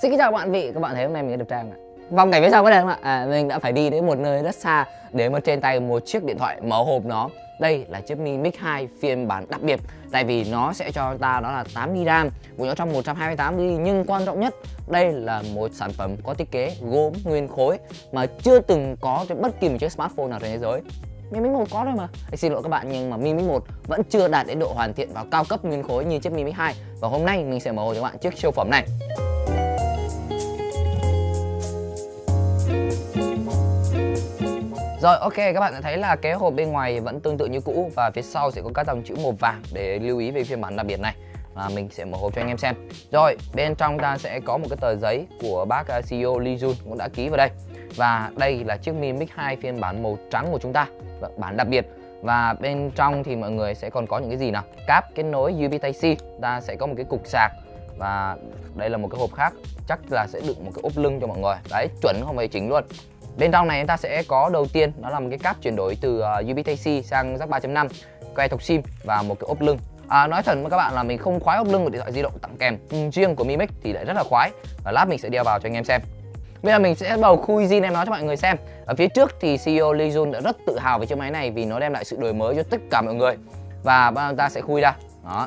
Xin kính chào các bạn thấy hôm nay mình đẹp trai không ạ? Vòng cảnh phía sau có đẹp không ạ? Mình đã phải đi đến một nơi rất xa để mà trên tay một chiếc điện thoại mở hộp nó. Đây là chiếc Mi Mix 2 phiên bản đặc biệt, tại vì nó sẽ cho chúng ta đó là 8GB RAM, bộ nhớ trong 128GB, nhưng quan trọng nhất đây là một sản phẩm có thiết kế gốm nguyên khối mà chưa từng có trên bất kỳ một chiếc smartphone nào trên thế giới. Mi Mix 1 có thôi mà. Xin lỗi các bạn, nhưng mà Mi Mix 1 vẫn chưa đạt đến độ hoàn thiện và cao cấp nguyên khối như chiếc Mi Mix 2. Và hôm nay mình sẽ mở hộp cho các bạn chiếc siêu phẩm này. Rồi, ok, các bạn đã thấy là cái hộp bên ngoài vẫn tương tự như cũ và phía sau sẽ có các dòng chữ màu vàng để lưu ý về phiên bản đặc biệt này. Và mình sẽ mở hộp cho anh em xem. Rồi, bên trong ta sẽ có một cái tờ giấy của bác CEO Lee Jun cũng đã ký vào đây. Và đây là chiếc Mi Mix 2 phiên bản màu trắng của chúng ta, bản đặc biệt. Và bên trong thì mọi người sẽ còn có những cái gì nào? Cáp kết nối USB Type-C, ta sẽ có một cái cục sạc. Và đây là một cái hộp khác, chắc là sẽ đựng một cái ốp lưng cho mọi người. Đấy, chuẩn không hề chỉnh luôn. Bên trong này chúng ta sẽ có đầu tiên đó là một cái cáp chuyển đổi từ USB Type-C sang jack 3.5, que thọc sim và một cái ốp lưng. Nói thật với các bạn là mình không khoái ốp lưng của điện thoại di động tặng kèm, riêng của Mi Mix thì lại rất là khoái. Và lát mình sẽ đeo vào cho anh em xem. Bây giờ mình sẽ bắt đầu khui zin em nói cho mọi người xem. Ở phía trước thì CEO Lee Jun đã rất tự hào về chiếc máy này vì nó đem lại sự đổi mới cho tất cả mọi người. Và ta sẽ khui ra. Đó.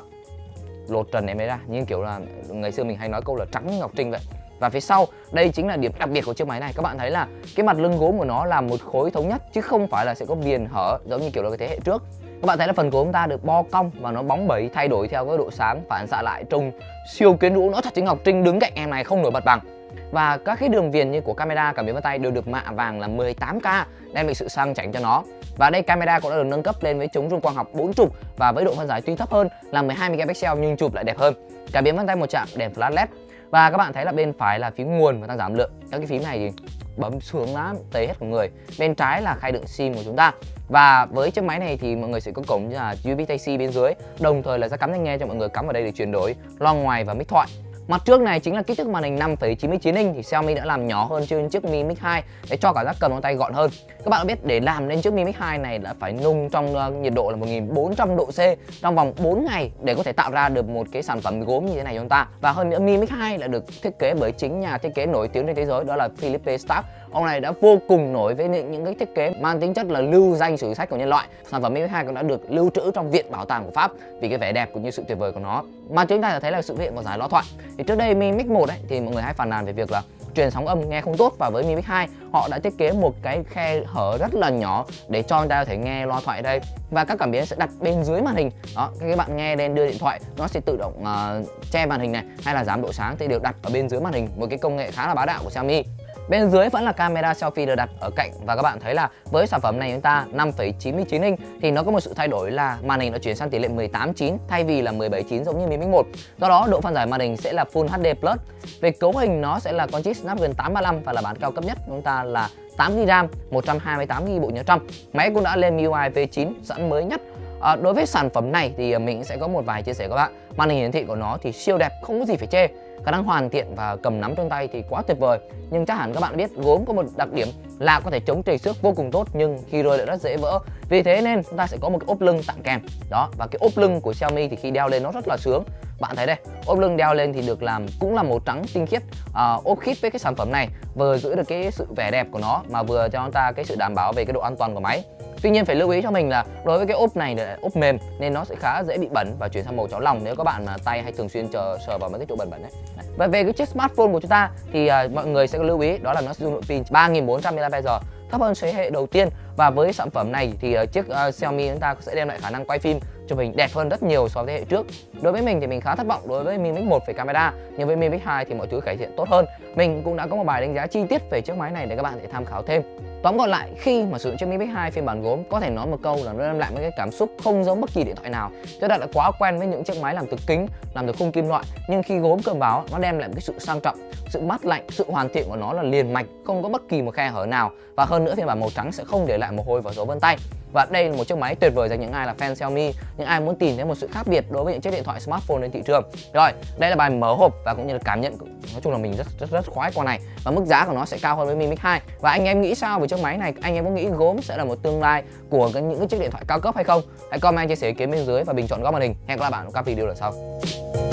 Lột trần em ấy ra, như kiểu là ngày xưa mình hay nói câu là trắng như ngọc trinh vậy. Và phía sau, đây chính là điểm đặc biệt của chiếc máy này. Các bạn thấy là cái mặt lưng gốm của nó là một khối thống nhất chứ không phải là sẽ có viền hở giống như kiểu là cái thế hệ trước. Các bạn thấy là phần gốm ta được bo cong và nó bóng bẩy, thay đổi theo cái độ sáng phản xạ lại, trông siêu quyến rũ. Nó thật chính Ngọc Trinh đứng cạnh em này không nổi bật bằng. Và các cái đường viền như của camera, cảm biến vân tay đều được mạ vàng là 18K, đem lại sự sang chảnh cho nó. Và đây camera cũng đã được nâng cấp lên với chống rung quang học 40 và với độ phân giải tuy thấp hơn là 12 megapixel nhưng chụp lại đẹp hơn. Cảm biến vân tay một chạm đèn flash LED. Và các bạn thấy là bên phải là phím nguồn và tăng giảm lượng. Các cái phím này thì bấm sướng lắm, tê hết cả người. Bên trái là khay đựng sim của chúng ta. Và với chiếc máy này thì mọi người sẽ có cổng như là USB Type-C bên dưới, đồng thời là jack cắm tai nghe cho mọi người cắm vào đây để chuyển đổi loa ngoài và mic thoại. Mặt trước này chính là kích thước màn hình 5,99 inch thì Xiaomi đã làm nhỏ hơn trên chiếc Mi Mix 2 để cho cảm giác cầm trong tay gọn hơn. Các bạn biết để làm nên chiếc Mi Mix 2 này đã phải nung trong nhiệt độ là 1400 độ C trong vòng 4 ngày để có thể tạo ra được một cái sản phẩm gốm như thế này cho chúng ta. Và hơn nữa Mi Mix 2 là được thiết kế bởi chính nhà thiết kế nổi tiếng trên thế giới, đó là Philippe Starck. Ông này đã vô cùng nổi với những cái thiết kế mang tính chất là lưu danh sử sách của nhân loại. Sản phẩm Mi Mix 2 cũng đã được lưu trữ trong viện bảo tàng của Pháp vì cái vẻ đẹp cũng như sự tuyệt vời của nó. Mà chúng ta thấy là sự hiện của giải loa thoại. Thì trước đây Mi Mix 1 ấy, thì mọi người hay phàn nàn về việc là truyền sóng âm nghe không tốt, và với Mi Mix 2 họ đã thiết kế một cái khe hở rất là nhỏ để cho người ta có thể nghe loa thoại đây. Và các cảm biến sẽ đặt bên dưới màn hình. Đó, các bạn nghe lên đưa điện thoại nó sẽ tự động che màn hình này hay là giảm độ sáng thì đều đặt ở bên dưới màn hình, một cái công nghệ khá là bá đạo của Xiaomi. Bên dưới vẫn là camera selfie được đặt ở cạnh. Và các bạn thấy là với sản phẩm này chúng ta 5,99 inch thì nó có một sự thay đổi là màn hình nó chuyển sang tỷ lệ 18:9 thay vì là 17:9 giống như Mi Mix 1. Do đó độ phân giải màn hình sẽ là Full HD+. Về cấu hình nó sẽ là con chip Snapdragon 835 và là bản cao cấp nhất của chúng ta là 8GB RAM, 128GB bộ nhớ trong. Máy cũng đã lên MIUI V9 sẵn mới nhất. Đối với sản phẩm này thì mình sẽ có một vài chia sẻ các bạn. Màn hình hiển thị của nó thì siêu đẹp, không có gì phải chê. Khả năng hoàn thiện và cầm nắm trong tay thì quá tuyệt vời. Nhưng chắc hẳn các bạn biết gốm có một đặc điểm là có thể chống trầy xước vô cùng tốt, nhưng khi rơi lại rất dễ vỡ. Vì thế nên chúng ta sẽ có một cái ốp lưng tặng kèm. Đó, và cái ốp lưng của Xiaomi thì khi đeo lên nó rất là sướng. Bạn thấy đây, ốp lưng đeo lên thì được làm cũng là màu trắng tinh khiết, ốp khít với cái sản phẩm này vừa giữ được cái sự vẻ đẹp của nó mà vừa cho chúng ta cái sự đảm bảo về cái độ an toàn của máy. Tuy nhiên phải lưu ý cho mình là đối với cái ốp này là ốp mềm nên nó sẽ khá dễ bị bẩn và chuyển sang màu cháo lòng nếu các bạn mà tay hay thường xuyên sờ vào mấy cái chỗ bẩn bẩn đấy. Và về cái chiếc smartphone của chúng ta thì mọi người sẽ lưu ý đó là nó sử dụng độ pin 3400 mAh, thấp hơn thế hệ đầu tiên. Và với sản phẩm này thì chiếc Xiaomi chúng ta sẽ đem lại khả năng quay phim chụp hình đẹp hơn rất nhiều so với thế hệ trước. Đối với mình thì mình khá thất vọng đối với Mi Mix 1 về camera, nhưng với Mi Mix 2 thì mọi thứ cải thiện tốt hơn. Mình cũng đã có một bài đánh giá chi tiết về chiếc máy này để các bạn thể tham khảo thêm. Tóm gọn lại, khi mà sử dụng chiếc Mi Mix 2 phiên bản gốm, có thể nói một câu là nó đem lại một cái cảm xúc không giống bất kỳ điện thoại nào. Chúng ta đã quá quen với những chiếc máy làm từ kính, làm từ khung kim loại, nhưng khi gốm cầm vào nó đem lại một cái sự sang trọng, sự mát lạnh, sự hoàn thiện của nó là liền mạch, không có bất kỳ một khe hở nào. Và hơn nữa phiên bản màu trắng sẽ không để lại mồ hôi và dấu vân tay. Và đây là một chiếc máy tuyệt vời dành những ai là fan Xiaomi, những ai muốn tìm thấy một sự khác biệt đối với những chiếc điện thoại smartphone trên thị trường. Rồi, đây là bài mở hộp và cũng như là cảm nhận. Nói chung là mình rất khoái con này và mức giá của nó sẽ cao hơn với Mi Mix 2. Và anh em nghĩ sao về chiếc máy này? Anh em có nghĩ gốm sẽ là một tương lai của những cái chiếc điện thoại cao cấp hay không? Hãy comment chia sẻ ý kiến bên dưới và bình chọn góc màn hình. Hẹn gặp lại bạn ở các video lần sau.